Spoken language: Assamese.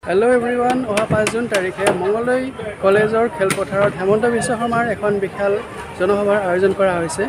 हेलो एवरीवन অহা 5 জুন তাৰিখে মঙলদৈ কলেজৰ খেলপথাৰত হেমন্ত বিশ্ব শৰ্মাৰ এখন বিশাল জনসভাৰ আয়োজন কৰা হৈছে।